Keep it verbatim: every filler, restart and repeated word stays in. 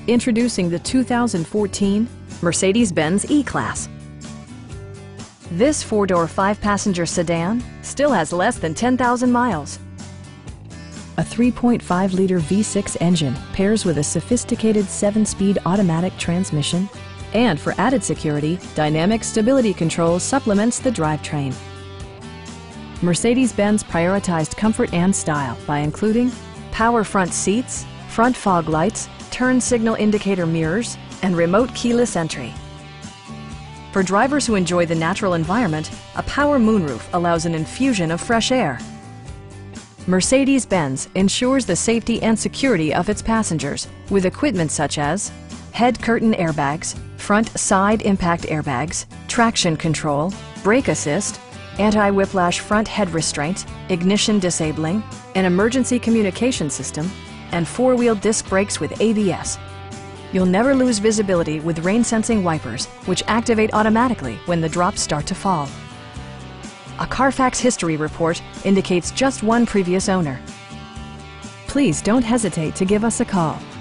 Introducing the two thousand fourteen Mercedes-Benz E-Class. This four-door, five-passenger sedan still has less than ten thousand miles. A three point five liter V six engine pairs with a sophisticated seven-speed automatic transmission. And for added security, dynamic stability control supplements the drivetrain. Mercedes-Benz prioritized comfort and style by including power front seats, front fog lights, turn signal indicator mirrors, and remote keyless entry. For drivers who enjoy the natural environment, a power moonroof allows an infusion of fresh air. Mercedes-Benz ensures the safety and security of its passengers with equipment such as head curtain airbags, front side impact airbags, traction control, brake assist, anti-whiplash front head restraint, ignition disabling, an emergency communication system, and four-wheel disc brakes with A B S. You'll never lose visibility with rain-sensing wipers, which activate automatically when the drops start to fall. A Carfax history report indicates just one previous owner. Please don't hesitate to give us a call.